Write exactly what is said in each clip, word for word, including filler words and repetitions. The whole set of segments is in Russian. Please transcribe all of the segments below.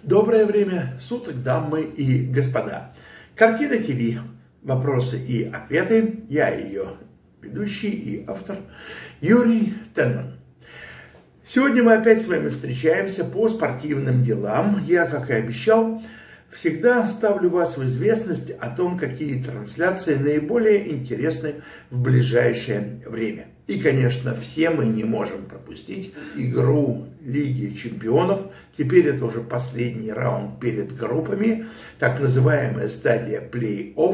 Доброе время суток, дамы и господа. Картина ТВ. Вопросы и ответы. Я ее ведущий и автор Юрий Тенман. Сегодня мы опять с вами встречаемся по спортивным делам. Я, как и обещал, всегда ставлю вас в известность о том, какие трансляции наиболее интересны в ближайшее время. И, конечно, все мы не можем пропустить игру Лиги Чемпионов. Теперь это уже последний раунд перед группами, так называемая стадия плей-офф.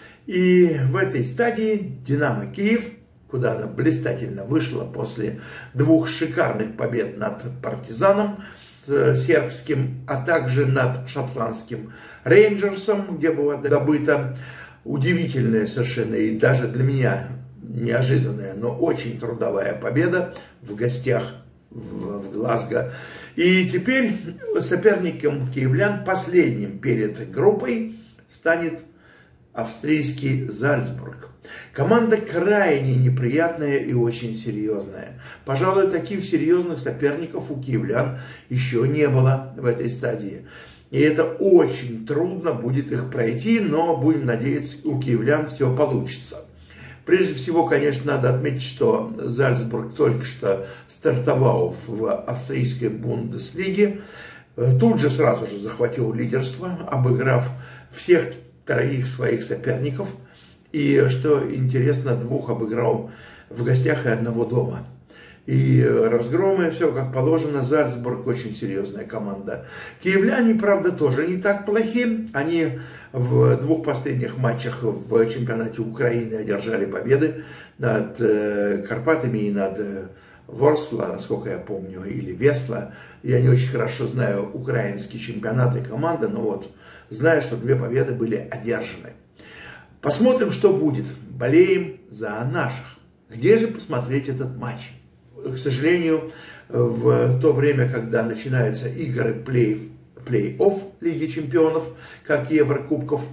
И в этой стадии Динамо Киев, куда она блистательно вышла после двух шикарных побед над Партизаном сербским, а также над шотландским Рейнджерсом, где была добыта удивительная совершенно и даже для меня неожиданная, но очень трудовая победа в гостях в, в Глазго. И теперь соперником киевлян последним перед группой станет австрийский Зальцбург. Команда крайне неприятная и очень серьезная. Пожалуй, таких серьезных соперников у киевлян еще не было в этой стадии. И это очень трудно будет их пройти, но будем надеяться, у киевлян все получится. Прежде всего, конечно, надо отметить, что Зальцбург только что стартовал в австрийской Бундеслиге. Тут же сразу же захватил лидерство, обыграв всех троих своих соперников. И, что интересно, двух обыграл в гостях и одного дома. И разгромы, все как положено. Зальцбург очень серьезная команда. Киевляне, правда, тоже не так плохи. Они в двух последних матчах в чемпионате Украины одержали победы над Карпатами и над Ворсла, насколько я помню, или Весла. Я не очень хорошо знаю украинские чемпионаты и команды, но вот знаю, что две победы были одержаны. Посмотрим, что будет. Болеем за наших. Где же посмотреть этот матч? К сожалению, в то время, когда начинаются игры плей-офф Лиги Чемпионов, как Еврокубков,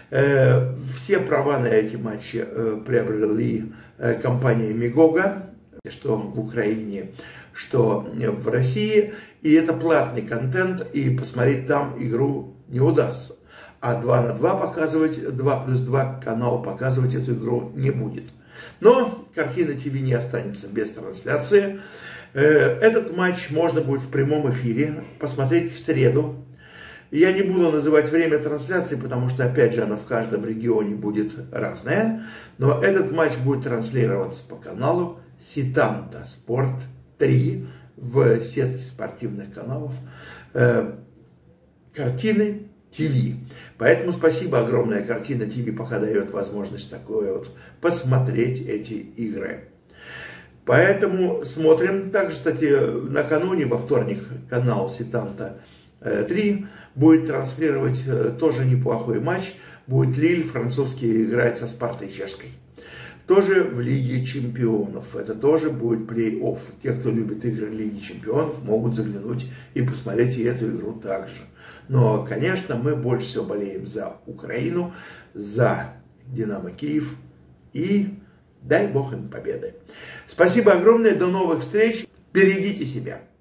все права на эти матчи приобрели компания Мегого, что в Украине, что в России. И это платный контент, и посмотреть там игру не удастся. А два на два показывать, два плюс два канал показывать эту игру не будет. Но картина ТВ не останется без трансляции. Этот матч можно будет в прямом эфире посмотреть в среду. Я не буду называть время трансляции, потому что, опять же, она в каждом регионе будет разная. Но этот матч будет транслироваться по каналу Сетанта Спорт три в сетке спортивных каналов Картины ТВ. Поэтому спасибо огромное Картина ТВ, пока дает возможность такое вот посмотреть эти игры. Поэтому смотрим. Также, кстати, накануне, во вторник, канал Сетанта три будет транслировать тоже неплохой матч. Будет Лиль французский играть со Спартой чешской. Тоже в Лиге Чемпионов. Это тоже будет плей-офф. Те, кто любит игры Лиги Чемпионов, могут заглянуть и посмотреть и эту игру также. Но, конечно, мы больше всего болеем за Украину, за Динамо Киев. И дай Бог им победы. Спасибо огромное. До новых встреч. Берегите себя.